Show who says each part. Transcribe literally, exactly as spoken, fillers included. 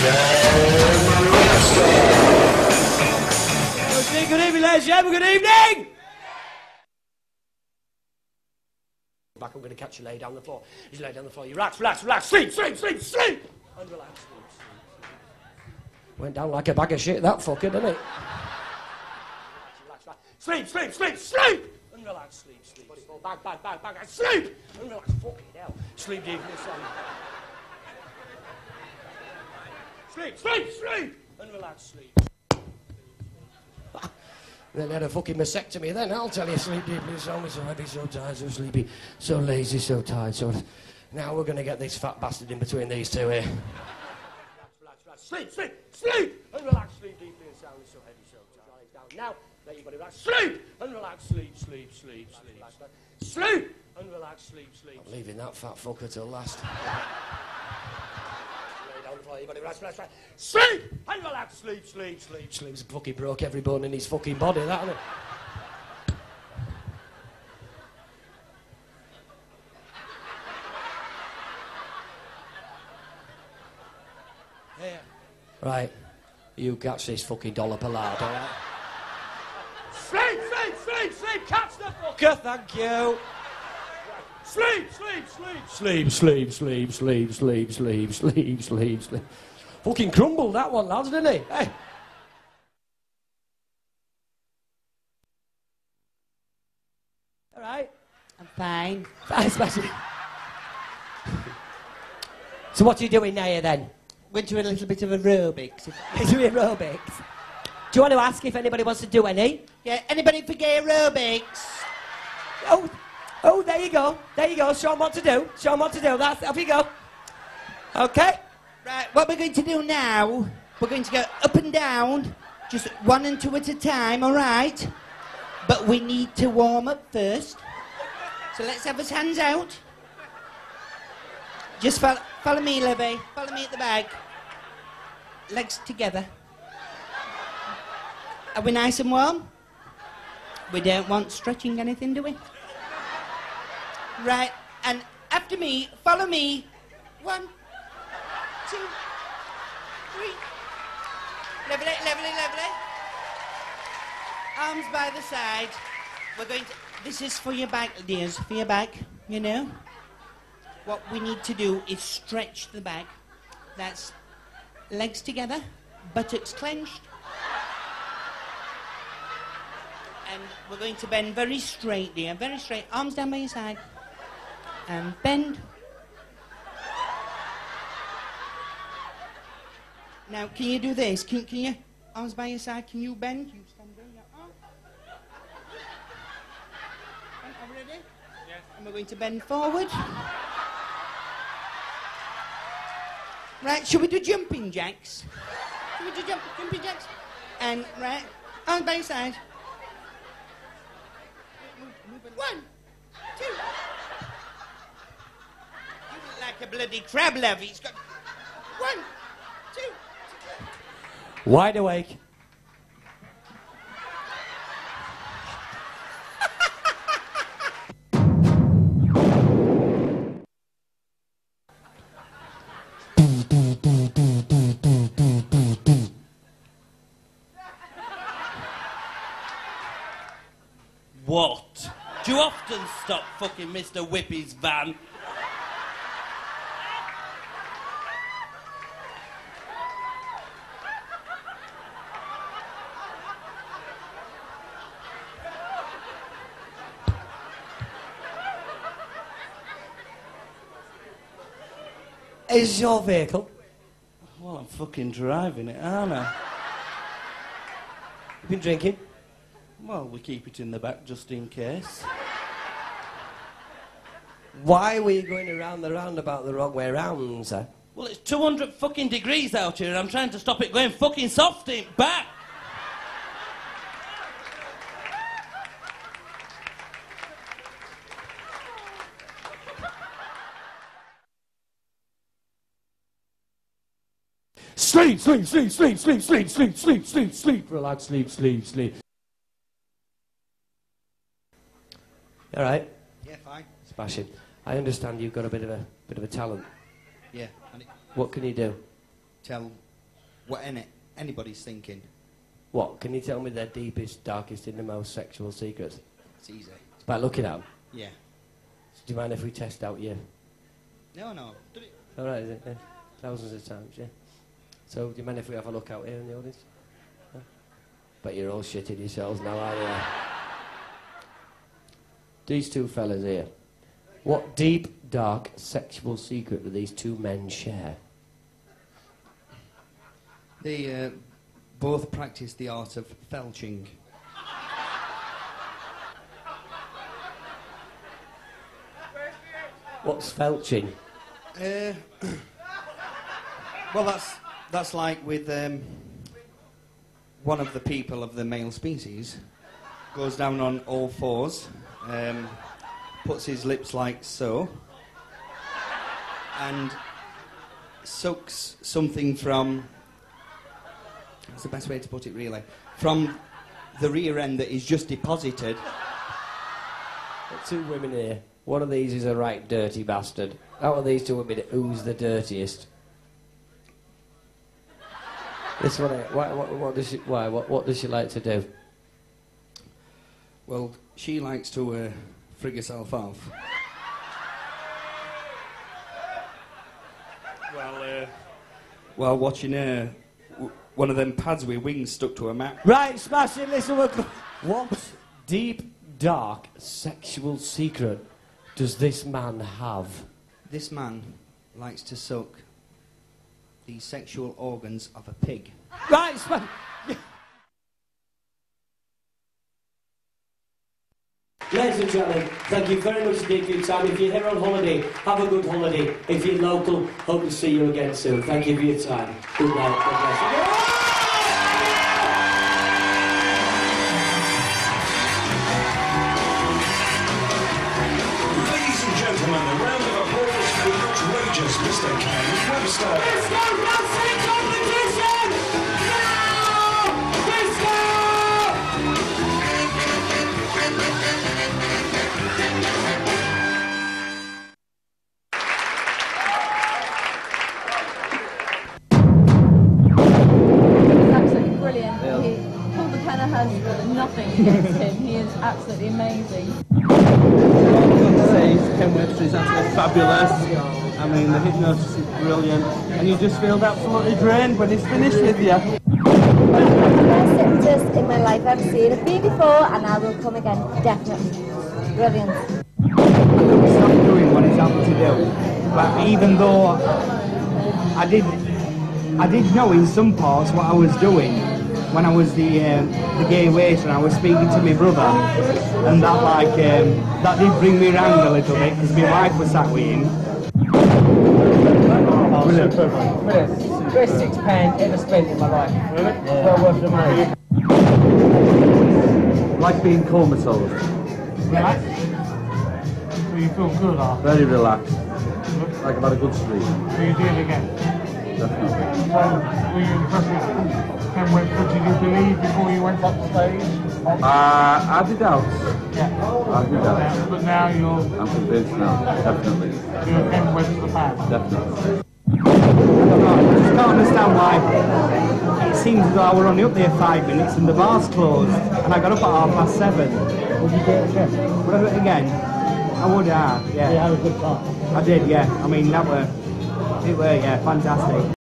Speaker 1: Good evening, ladies and gentlemen, good evening! Back, I'm going to catch you lay down on the floor. You lay down on the floor, you relax, relax, relax, sleep, sleep, sleep, sleep! And relax, sleep, sleep, sleep. Went down like a bag of shit, that fucker, didn't it? Relax, relax, relax. Sleep, sleep, sleep, sleep! And relax, sleep, sleep. Body fall back, back, back, back, and sleep! And relax, fucking hell. Sleep deep in the sun. Sleep, sleep, sleep! And relax, sleep. Then had a fucking mastectomy then, I'll tell you, sleep deeply, so so heavy, so tired, so sleepy, so lazy, so tired, so... Now we're going to get this fat bastard in between these two here. Relax, relax, relax, sleep, sleep, sleep! And relax, sleep deeply and soundly, so heavy, so tired. Down. Now, let your body relax, sleep! And relax, sleep, sleep, sleep, sleep, relax, relax. Sleep! And relax, sleep, sleep. I'm leaving that fat fucker till last. Down the floor, your body relax, relax, relax. Sleep! And relax, sleep, sleep, sleep, sleep. He's fucking broke every bone in his fucking body, that, isn't it? Yeah. Right. You catch this fucking dollar per lard, all right? Sleep, sleep, sleep, sleep! Catch the fucker, thank you! Sleep, sleep, sleep, sleep, sleep, sleep, sleep, sleep, sleep, sleep, sleep, sleep. Fucking crumbled that one, lads, didn't he? Hey. All right.
Speaker 2: I'm fine.
Speaker 1: Thanks, Matty. So what are you doing now, then?
Speaker 2: Went to a little bit of aerobics.
Speaker 1: Doing aerobics. Do you want to ask if anybody wants to do any?
Speaker 2: Yeah, anybody for gay aerobics?
Speaker 1: Oh. Oh, there you go. There you go. Show them what to do. Show them what to do. That's, off you go. Okay.
Speaker 2: Right, what we're going to do now, we're going to go up and down, just one and two at a time, all right? But we need to warm up first. So let's have his hands out. Just follow, follow me, Libby. Follow me at the back. Legs together. Are we nice and warm? We don't want stretching anything, do we? Right, and after me, follow me. One, two, three. Lovely, lovely, lovely. Arms by the side. We're going to... This is for your back, dears, for your back, you know. What we need to do is stretch the back. That's legs together, buttocks clenched. And we're going to bend very straight, dear, very straight. Arms down by your side. And bend. Now, can you do this? Can, can you, arms by your side, can you bend? You stand there, your arm. Are we ready? Yes. And we're going to bend forward. Right, should we do jumping jacks? Should we do jump, jumping jacks? And, right, arms by your side. One, two. You look like a bloody crab, love. He's got one, two.
Speaker 1: Wide awake.
Speaker 3: What? Do you often stop fucking Mister Whippy's van?
Speaker 1: Is your vehicle?
Speaker 3: Well, I'm fucking driving it, aren't I?
Speaker 1: You been drinking?
Speaker 3: Well, we keep it in the back just in case.
Speaker 1: Why were you going around the roundabout the wrong way round, sir?
Speaker 3: Well, it's two hundred fucking degrees out here and I'm trying to stop it going fucking soft in back.
Speaker 1: Sleep, sleep, sleep, sleep, sleep, sleep, sleep, sleep, sleep, sleep, relax, sleep, sleep, sleep. All right?
Speaker 2: Yeah, fine.
Speaker 1: Smashing. I understand you've got a bit of a bit of a talent.
Speaker 2: Yeah. And it,
Speaker 1: What can you do?
Speaker 2: tell what any, anybody's thinking.
Speaker 1: What? Can you tell me their deepest, darkest, innermost sexual secrets?
Speaker 2: It's easy.
Speaker 1: It's by looking at them.
Speaker 2: Yeah.
Speaker 1: Do you mind if we test out you?
Speaker 2: No, no. Do it.
Speaker 1: All right, is it? Yeah. Thousands of times, yeah. So, do you mind if we have a look out here in the audience? Huh? But you're all shitting yourselves now, aren't you? These two fellas here. What deep, dark, sexual secret do these two men share?
Speaker 2: They uh, both practice the art of felching.
Speaker 1: What's felching?
Speaker 2: Uh, well, that's that's like with um, one of the people of the male species goes down on all fours, um, puts his lips like so, and sucks something from. That's the best way to put it, really. From the rear end that is just deposited.
Speaker 1: The two women here. One of these is a right dirty bastard. Out of these two women, who's the dirtiest? This one. Why, what, what does she? Why? What, what does she like to do?
Speaker 2: Well, she likes to uh, frig herself off. Well, uh, while watching her, w one of them pads with wings stuck to her mat.
Speaker 1: Right, smashing. Listen, we're what deep, dark, sexual secret does this man have?
Speaker 2: This man likes to suck the sexual organs of a pig.
Speaker 1: Right, smash. Ladies and gentlemen, thank you very much indeed for your time. If you're here on holiday, have a good holiday. If you're local, hope to see you again soon. Thank you for your time. Good night. God bless you.
Speaker 4: Mister Ken Webster.
Speaker 1: Disco dancing competition! Now! Disco!
Speaker 5: He's absolutely brilliant. He, Paul McKenna has nothing against him. He is absolutely amazing.
Speaker 6: Ken Webster is absolutely fabulous. I mean, the hypnosis is brilliant, and you just feel absolutely drained when he's finished with you.
Speaker 7: Best hypnotist in my life. I've seen it be before, and I will come again, definitely. Brilliant.
Speaker 6: I couldn't stop doing what he's able to do, but even though I did, I did know in some parts what I was doing. When I was the um, the gay waiter, and I was speaking to my brother, and that like um, that did bring me round a little bit because my wife was sat with him.
Speaker 8: Oh, super. Brilliant. Best six pound ever spent in my life. Really? Yeah. Well worth the money.
Speaker 6: Like being comatose.
Speaker 8: Relaxed? So you feel good after?
Speaker 6: Very relaxed. Like I've had a good sleep.
Speaker 8: Will you do it again?
Speaker 6: Definitely.
Speaker 8: So, were you impressed with Ken Webster? Did you believe before you went up the stage?
Speaker 6: Uh, I did out.
Speaker 8: Yeah.
Speaker 6: I did out.
Speaker 8: Yeah, but now you're...
Speaker 6: I'm convinced now, definitely.
Speaker 8: You're a Ken Webster fan.
Speaker 6: Definitely. I don't know, I just can't understand why it seems as though I were only up there five minutes and the bar's closed, and I got up at half past seven.
Speaker 8: Would you do it again?
Speaker 6: Would I do it again? I would have, yeah.
Speaker 8: You had a good time.
Speaker 6: I did, yeah. I mean, that were, it were, yeah, fantastic.